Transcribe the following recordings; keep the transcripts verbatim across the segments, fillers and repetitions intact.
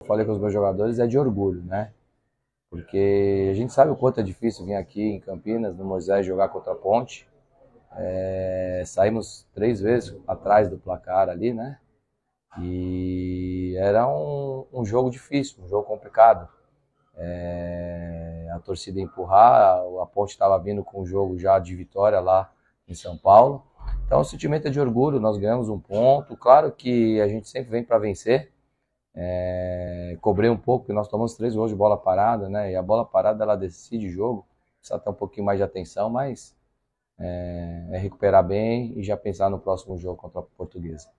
falei com os meus jogadores, é de orgulho, né? Porque a gente sabe o quanto é difícil vir aqui em Campinas, no Moisés, jogar contra a Ponte. É, saímos três vezes atrás do placar ali, né? E era um, um jogo difícil, um jogo complicado. É, a torcida empurrar, a Ponte estava vindo com o jogo já de vitória lá em São Paulo. Então o sentimento é de orgulho, nós ganhamos um ponto. Claro que a gente sempre vem para vencer. É, cobrei um pouco, porque nós tomamos três gols de bola parada, né? E a bola parada ela decide o jogo, precisa ter um pouquinho mais de atenção, mas é, é recuperar bem e já pensar no próximo jogo contra a Portuguesa.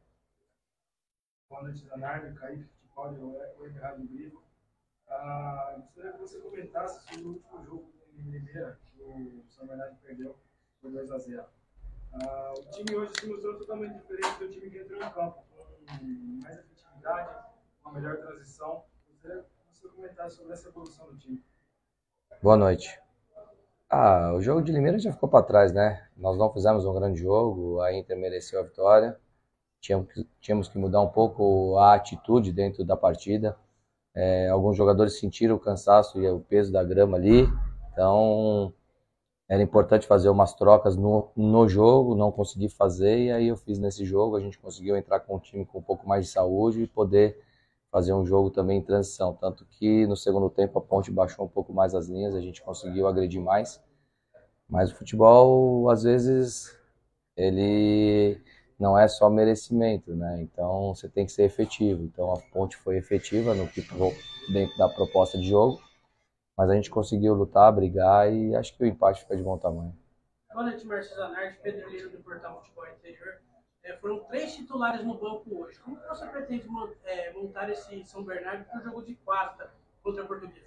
Boa noite, Leonardo, Kaique, Futebol, Web Rádio Vivo. Ah, gostaria que você comentasse sobre o último jogo em Limeira, que o São Bernardo perdeu por dois a zero. Ah, o time hoje se mostrou totalmente diferente do time que entrou em campo, com mais efetividade, uma melhor transição. Gostaria que você comentasse sobre essa evolução do time. Boa noite. Ah, o jogo de Limeira já ficou para trás, né? Nós não fizemos um grande jogo, a Inter mereceu a vitória. Tínhamos que, tínhamos que mudar um pouco a atitude dentro da partida. É, alguns jogadores sentiram o cansaço e o peso da grama ali, então era importante fazer umas trocas no, no jogo, não consegui fazer, e aí eu fiz nesse jogo, a gente conseguiu entrar com um time com um pouco mais de saúde e poder fazer um jogo também em transição, tanto que no segundo tempo a Ponte baixou um pouco mais as linhas, a gente conseguiu agredir mais, mas o futebol às vezes ele não é só merecimento, né? Então você tem que ser efetivo. Então a Ponte foi efetiva no que dentro da proposta de jogo, mas a gente conseguiu lutar, brigar e acho que o empate fica de bom tamanho. Boa noite, Márcio Zanardi, Pedro Lira do Portal Futebol Interior. É, foram três titulares no banco hoje. Como você pretende é, montar esse São Bernardo para o jogo de quarta contra a Portuguesa?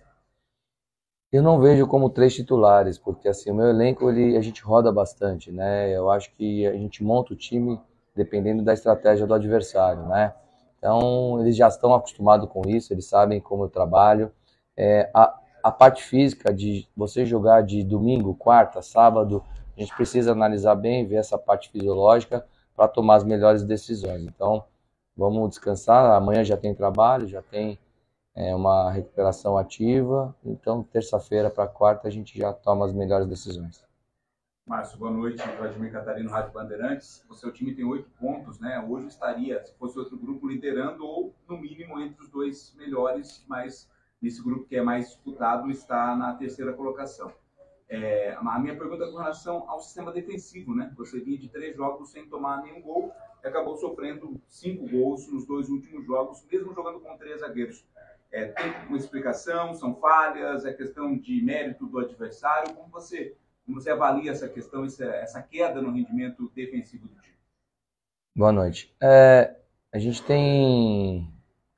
Eu não vejo como três titulares, porque assim, o meu elenco ele, a gente roda bastante, né? Eu acho que a gente monta o time dependendo da estratégia do adversário, né? Então, eles já estão acostumados com isso, eles sabem como eu trabalho. É, a, a parte física de você jogar de domingo, quarta, sábado, a gente precisa analisar bem, ver essa parte fisiológica para tomar as melhores decisões. Então, vamos descansar, amanhã já tem trabalho, já tem é, uma recuperação ativa, então terça-feira para quarta a gente já toma as melhores decisões. Márcio, boa noite. Vladimir Catarino, Rádio Bandeirantes. O seu time tem oito pontos, né? Hoje estaria, se fosse outro grupo, liderando ou, no mínimo, entre os dois melhores, mas nesse grupo que é mais disputado está na terceira colocação. É, a minha pergunta é com relação ao sistema defensivo, né? Você vinha de três jogos sem tomar nenhum gol e acabou sofrendo cinco gols nos dois últimos jogos, mesmo jogando com três zagueiros. É, tem uma explicação? São falhas? É questão de mérito do adversário? Como você... Como você avalia essa questão, essa, essa queda no rendimento defensivo do time? Boa noite. É, a gente tem...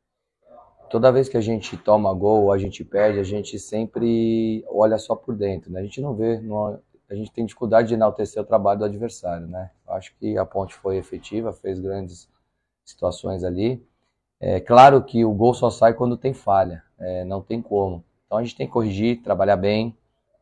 Toda vez que a gente toma gol ou a gente perde, a gente sempre olha só por dentro, né? A gente não vê, não... a gente tem dificuldade de enaltecer o trabalho do adversário, né? Acho que a Ponte foi efetiva, fez grandes situações ali. É claro que o gol só sai quando tem falha, é, não tem como. Então a gente tem que corrigir, trabalhar bem.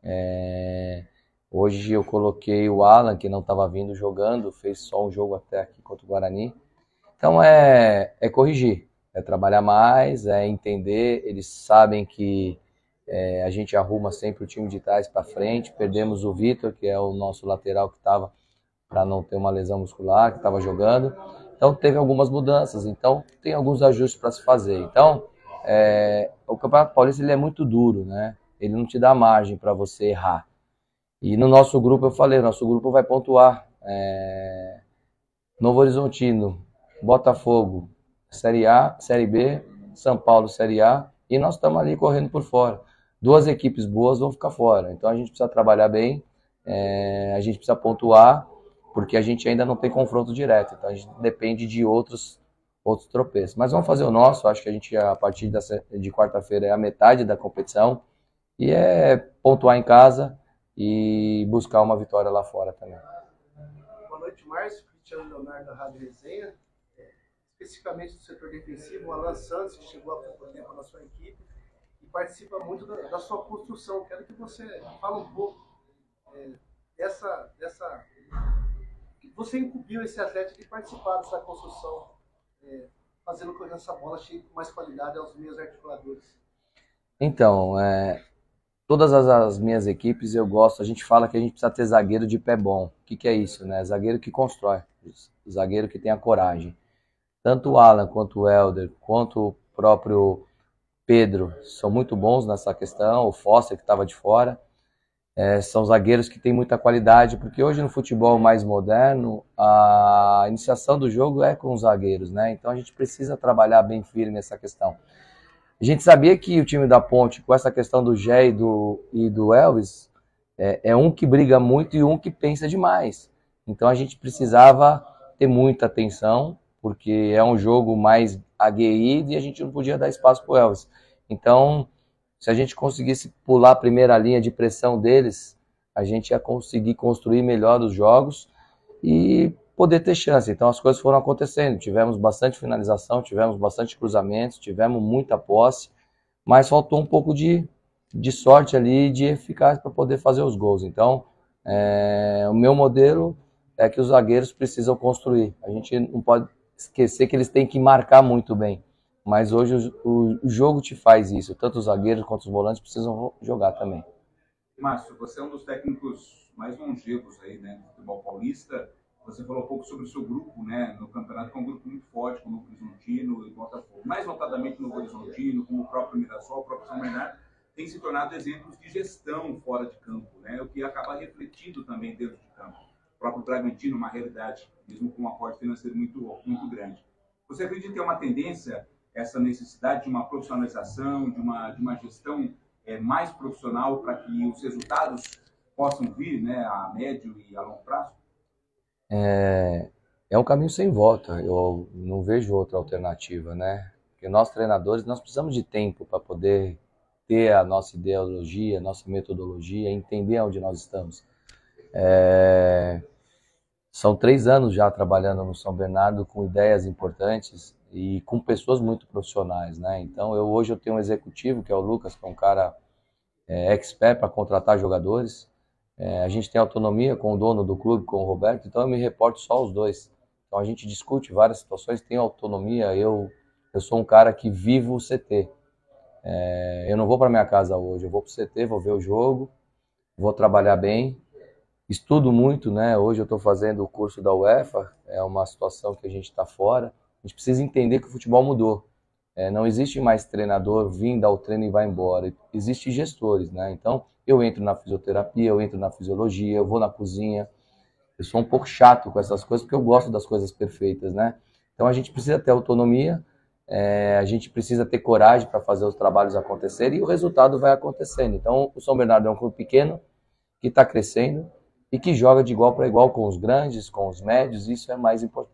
É... Hoje eu coloquei o Alan, que não estava vindo jogando, fez só um jogo até aqui contra o Guarani. Então é, é corrigir, é trabalhar mais, é entender. Eles sabem que é, a gente arruma sempre o time de trás para frente. Perdemos o Vitor, que é o nosso lateral que estava para não ter uma lesão muscular, que estava jogando. Então teve algumas mudanças, então tem alguns ajustes para se fazer. Então é, o Campeonato Paulista ele é muito duro, né? Ele não te dá margem para você errar. E no nosso grupo, eu falei, o nosso grupo vai pontuar. É... Novo Horizontino, Botafogo, Série A, Série B, São Paulo, Série A, e nós estamos ali correndo por fora. Duas equipes boas vão ficar fora, então a gente precisa trabalhar bem, é... a gente precisa pontuar, porque a gente ainda não tem confronto direto, então a gente depende de outros, outros tropeços. Mas vamos fazer o nosso, acho que a gente, a partir de quarta-feira, é a metade da competição, e é pontuar em casa, e buscar uma vitória lá fora também. Boa noite, Márcio. Cristiano Leonardo da Rádio Resenha. É, especificamente do setor defensivo, o Alan Santos, que chegou há pouco tempo na sua equipe e participa muito da, da sua construção. Quero que você fale um pouco é, dessa, dessa... Você incumbiu esse atleta de participar dessa construção é, fazendo com que essa bola chegue com mais qualidade aos meios articuladores? Então, é, todas as, as minhas equipes eu gosto, a gente fala que a gente precisa ter zagueiro de pé bom. O que, que é isso, né? Zagueiro que constrói, zagueiro que tem a coragem. Tanto o Alan, quanto o Helder, quanto o próprio Pedro são muito bons nessa questão, o Foster que estava de fora. É, são zagueiros que têm muita qualidade, porque hoje no futebol mais moderno, a iniciação do jogo é com os zagueiros, né? Então a gente precisa trabalhar bem firme essa questão. A gente sabia que o time da Ponte, com essa questão do Gé e do, e do Elvis, é, é um que briga muito e um que pensa demais. Então a gente precisava ter muita atenção, porque é um jogo mais aguerrido e a gente não podia dar espaço para o Elvis. Então, se a gente conseguisse pular a primeira linha de pressão deles, a gente ia conseguir construir melhor os jogos e poder ter chance. Então as coisas foram acontecendo, tivemos bastante finalização, tivemos bastante cruzamentos, tivemos muita posse, mas faltou um pouco de, de sorte ali, de eficácia para poder fazer os gols. Então, é, o meu modelo é que os zagueiros precisam construir. A gente não pode esquecer que eles têm que marcar muito bem. Mas hoje o, o jogo te faz isso. Tanto os zagueiros quanto os volantes precisam jogar também. Márcio, você é um dos técnicos mais longevos aí, né, do futebol paulista. Você falou um pouco sobre o seu grupo, né, no campeonato, que é um grupo muito forte, como o Horizontino e Botafogo. Mais notadamente no Horizontino, como o próprio Mirassol, o próprio São Bernardo, tem se tornado exemplos de gestão fora de campo, né, o que acaba refletindo também dentro de campo. O próprio Bragantino, uma realidade, mesmo com um aporte financeiro muito, muito grande. Você acredita que é uma tendência essa necessidade de uma profissionalização, de uma, de uma gestão é, mais profissional para que os resultados possam vir, né, a médio e a longo prazo? É, é um caminho sem volta, eu não vejo outra alternativa, né? Porque nós treinadores, nós precisamos de tempo para poder ter a nossa ideologia, a nossa metodologia, entender onde nós estamos. É, são três anos já trabalhando no São Bernardo com ideias importantes e com pessoas muito profissionais, né? Então, eu, hoje eu tenho um executivo, que é o Lucas, que é um cara é, expert para contratar jogadores. É, a gente tem autonomia com o dono do clube, com o Roberto, então eu me reporto só aos dois. Então, a gente discute várias situações, tem autonomia. Eu, eu sou um cara que vivo o C T. É, eu não vou para minha casa hoje, eu vou para o C T, vou ver o jogo, vou trabalhar bem, estudo muito, né? Hoje eu estou fazendo o curso da UEFA, é uma situação que a gente está fora. A gente precisa entender que o futebol mudou. É, não existe mais treinador, vim, dar o treino e vai embora. Existem gestores, né? Então, eu entro na fisioterapia, eu entro na fisiologia, eu vou na cozinha. Eu sou um pouco chato com essas coisas, porque eu gosto das coisas perfeitas, né? Então, a gente precisa ter autonomia, é, a gente precisa ter coragem para fazer os trabalhos acontecerem e o resultado vai acontecendo. Então, o São Bernardo é um clube pequeno, que está crescendo e que joga de igual para igual com os grandes, com os médios, e isso é mais importante.